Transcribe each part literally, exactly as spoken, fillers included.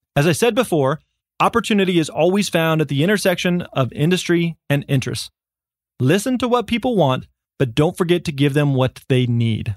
As I said before, opportunity is always found at the intersection of industry and interests. Listen to what people want, but don't forget to give them what they need.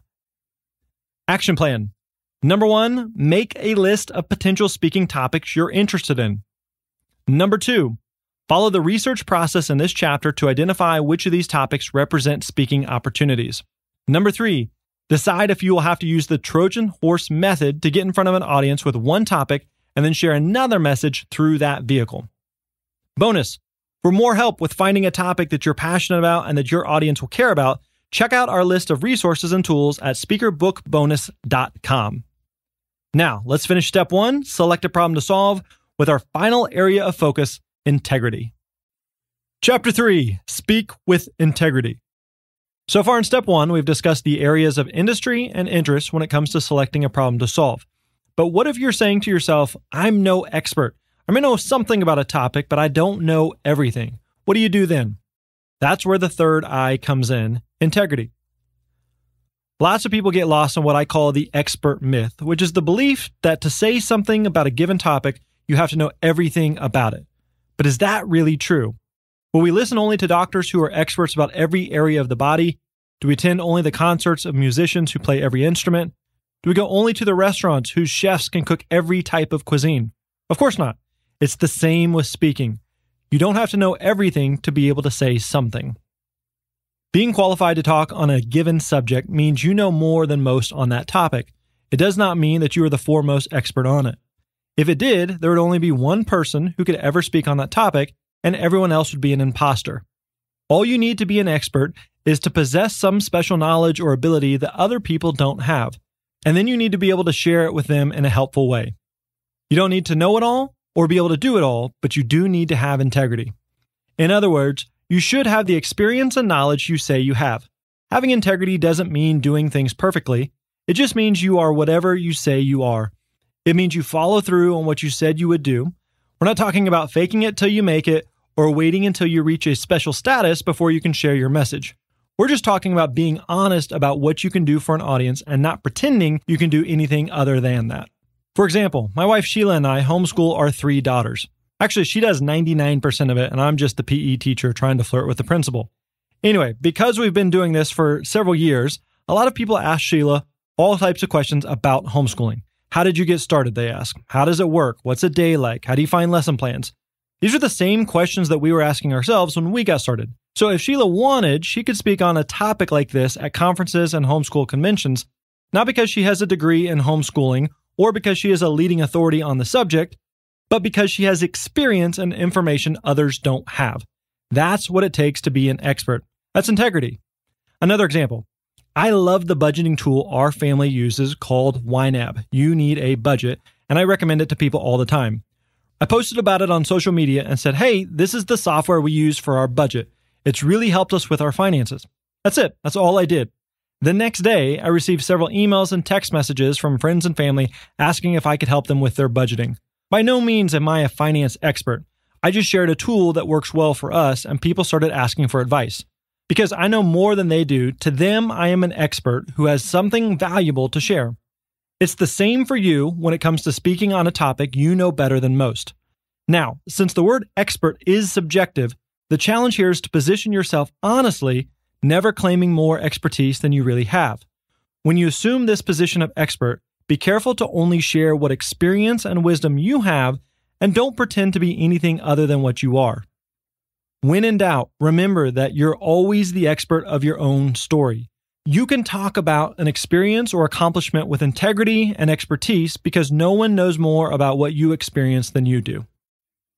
Action plan. Number one, make a list of potential speaking topics you're interested in. Number two, follow the research process in this chapter to identify which of these topics represent speaking opportunities. Number three, decide if you will have to use the Trojan horse method to get in front of an audience with one topic and then share another message through that vehicle. Bonus, for more help with finding a topic that you're passionate about and that your audience will care about, check out our list of resources and tools at speaker book bonus dot com. Now, let's finish step one, select a problem to solve, with our final area of focus, integrity. Chapter three, speak with integrity. So far in step one, we've discussed the areas of industry and interest when it comes to selecting a problem to solve. But what if you're saying to yourself, I'm no expert. I may know something about a topic, but I don't know everything. What do you do then? That's where the third I comes in, integrity. Lots of people get lost in what I call the expert myth, which is the belief that to say something about a given topic, you have to know everything about it. But is that really true? Will we listen only to doctors who are experts about every area of the body? Do we attend only the concerts of musicians who play every instrument? Do we go only to the restaurants whose chefs can cook every type of cuisine? Of course not. It's the same with speaking. You don't have to know everything to be able to say something. Being qualified to talk on a given subject means you know more than most on that topic. It does not mean that you are the foremost expert on it. If it did, there would only be one person who could ever speak on that topic, and everyone else would be an imposter. All you need to be an expert is to possess some special knowledge or ability that other people don't have, and then you need to be able to share it with them in a helpful way. You don't need to know it all or be able to do it all, but you do need to have integrity. In other words, you should have the experience and knowledge you say you have. Having integrity doesn't mean doing things perfectly. It just means you are whatever you say you are. It means you follow through on what you said you would do. We're not talking about faking it till you make it or waiting until you reach a special status before you can share your message. We're just talking about being honest about what you can do for an audience and not pretending you can do anything other than that. For example, my wife Sheila and I homeschool our three daughters. Actually, she does ninety-nine percent of it, and I'm just the P E teacher trying to flirt with the principal. Anyway, because we've been doing this for several years, a lot of people ask Sheila all types of questions about homeschooling. How did you get started, they ask. How does it work? What's a day like? How do you find lesson plans? These are the same questions that we were asking ourselves when we got started. So if Sheila wanted, she could speak on a topic like this at conferences and homeschool conventions, not because she has a degree in homeschooling or because she is a leading authority on the subject, but because she has experience and information others don't have. That's what it takes to be an expert. That's integrity. Another example. I love the budgeting tool our family uses called Y NAB. You need a budget, and I recommend it to people all the time. I posted about it on social media and said, hey, this is the software we use for our budget. It's really helped us with our finances. That's it. That's all I did. The next day, I received several emails and text messages from friends and family asking if I could help them with their budgeting. By no means am I a finance expert. I just shared a tool that works well for us, and people started asking for advice. Because I know more than they do, to them, I am an expert who has something valuable to share. It's the same for you when it comes to speaking on a topic you know better than most. Now, since the word expert is subjective, the challenge here is to position yourself honestly, never claiming more expertise than you really have. When you assume this position of expert, be careful to only share what experience and wisdom you have, and don't pretend to be anything other than what you are. When in doubt, remember that you're always the expert of your own story. You can talk about an experience or accomplishment with integrity and expertise because no one knows more about what you experience than you do.